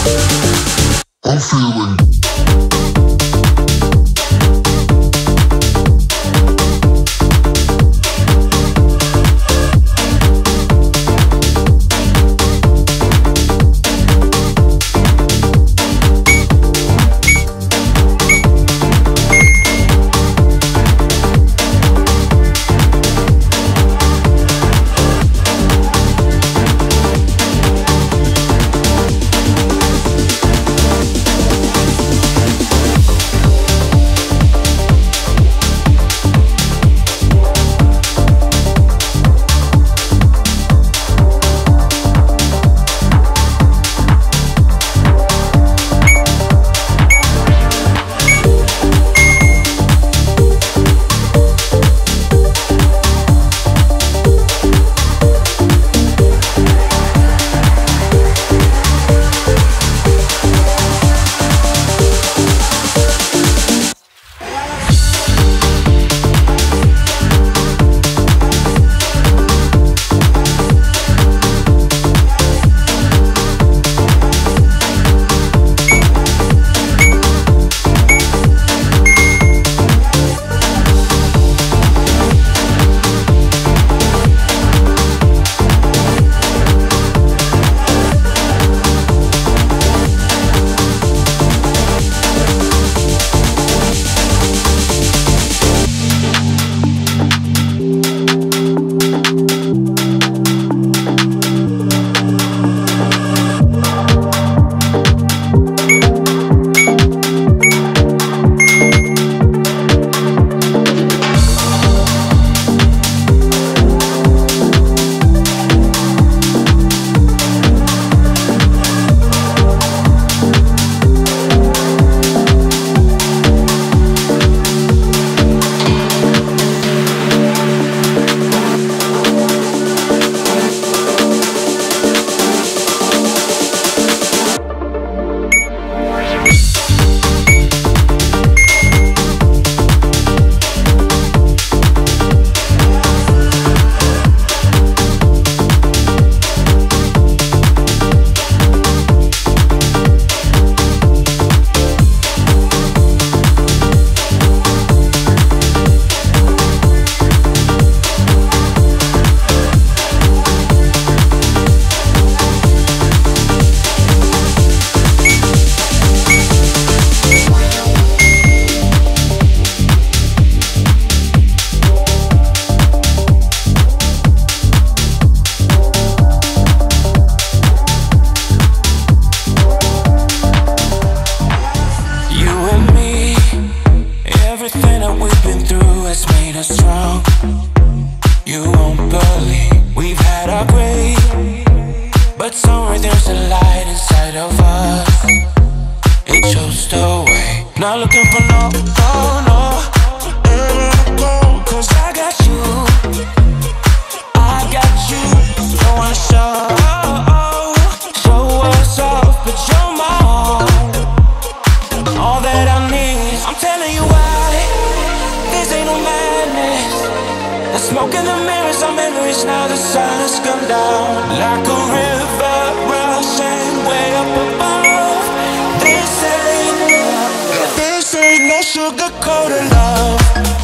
I'm feeling. Not looking for no, cause I got you. I got you. Don't wanna show us off, but you're my all that I need. I'm telling you why, this ain't no madness. The smoke in the mirrors are memories, now the sun has come down. Like a river rushing way up above. This ain't no sugar-coated love.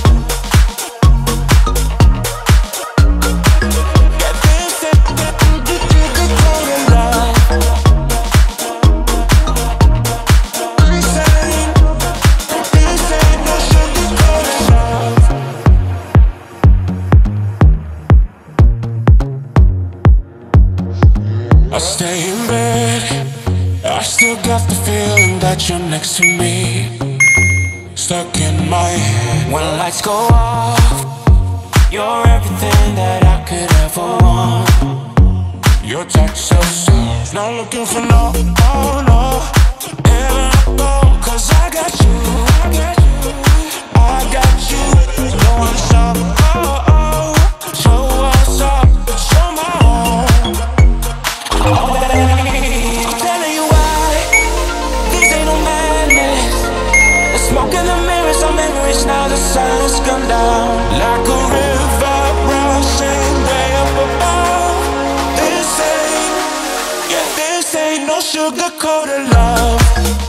Yeah, this ain't sugar-coated love. This ain't no sugar-coated love. I stay in bed, I still got the feeling that you're next to me. Stuck in my head. When lights go off, you're everything that I could ever want. Your touch so soft. Not looking for no, heaven I go, cause I got you. I got you. Don't wanna stop, show us up, but you're my own. I'm telling you why, this ain't no madness. The smoke in the mirrors are memories, now the sun has come down. Like a river rushing way up above. This ain't no sugar. sugar coated love.